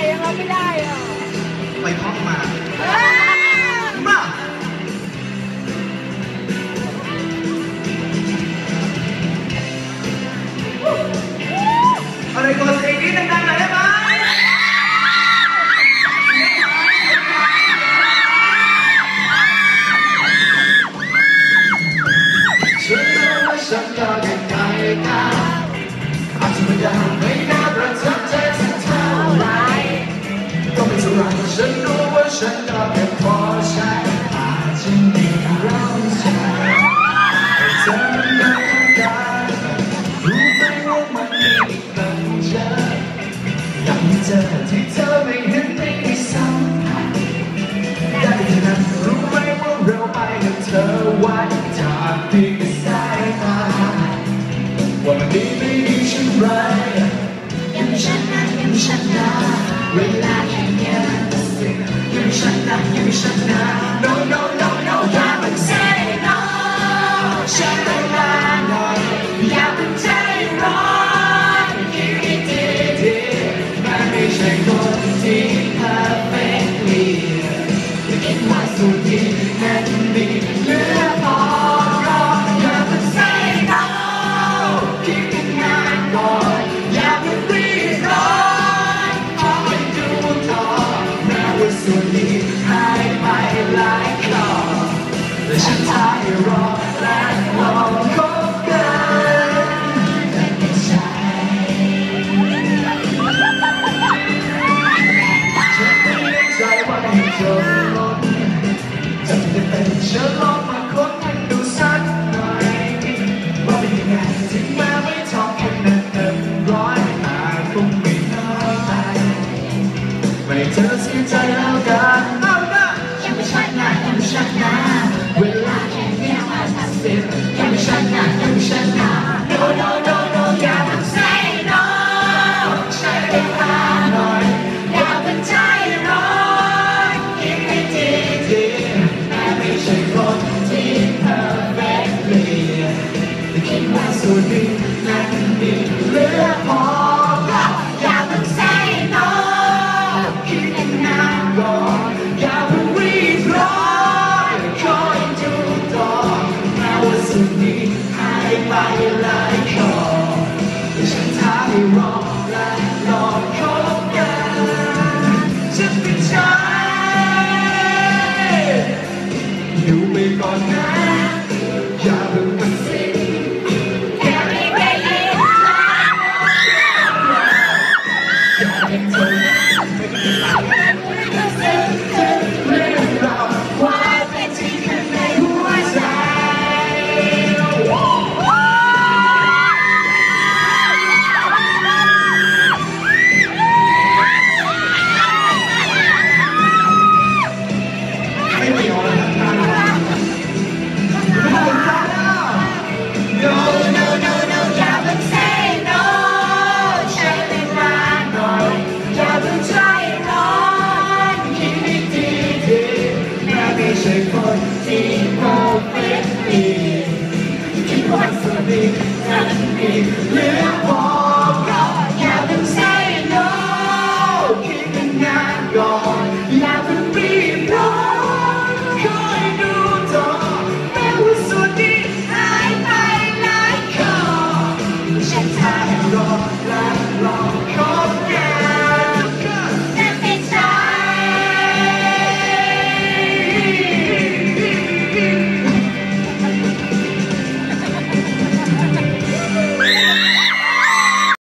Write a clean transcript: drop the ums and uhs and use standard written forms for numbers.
ยังรับไม่ได้อ่ะไปท่องมาอะไรก่อนเพลงนี้ดังๆหน่อยได้ไหมฉันรู้ว่าฉันก็ยังไงกันอาจจะไม่ได้ไม่น่าประทับใจสักเท่าไรก็ไม่เท่าไรฉันรู้ว่าฉันก็เพียงพอใช้อาจจะมีเราใช้เธอมันได้กันรู้ไหมว่ามันมีอีกตั้งเยอะอยากมีเธอที่เธอไม่เห็นไม่ได้สัมผัสได้แค่นั้นรู้ไหมว่าเราไปกับเธอไว้จากเพียงสายตาว่ามันดีไม่ดีเช่นไรยังไม่ชัดนะยังไม่ชัดนะเวลาแค่เนี้ยมันตัดสินยังไม่ชัดนะยังไม่ชัดนะ no no no no อย่าเพิ่ง say no ฉันเวลาหน่อยอย่าเพิ่งใจร้อนคิดให้ดีๆแม้ไม่ใช่คนที่ perfectly แต่คิดว่าสุดที่นั้นดีเหลือพอรออย่าเพิ่ง say no คิดกันนานก่อนอย่าเพิ่งรีบร้อนขอให้ดูต่อแม้ว่าส่วนนี้หายไปหลายข้อแต่ฉันท้ายรอและลองคบกันแต่ไม่ใช่ฉันไม่แน่ใจว่าให้เธอลดจะไม่เป็นเชื้อโรคมาค้นให้ดูสักหน่อยว่าเป็นยังไงถึงแม้ไม่ทองแค่นั้นเต็มร้อยแต่คงไม่น้อยไปไม่เธอเสียใจแล้วกันยังไม่ชัดนะยังไม่ชัดนะเวลาแค่เนี้ยมันตัดสินยังไม่ชัดนะยังไม่ชัดนะ no no no no อย่าเพิ่ง say no ใช้เวลาหน่อยอย่าเพิ่งใจร้อนคิดให้ดีๆแม้ไม่ใช่คนที่ perfectly แต่คิดว่าส่วนนี้นั้นดีเหลือพออย่าเพิ่ง say no คิดให้นานก่อนอย่าเพิ่งรีบร้อนคอยดูต่อแม้ว่าส่วนนี้หายไปหลายข้อแต่ฉันท้าให้รอและลองคบกันจะเป็นใจอยู่ไปก่อนนะอย่าเพิ่งตัดสินแค่ไม่ได้ยินอยากให้เธอไม่ได้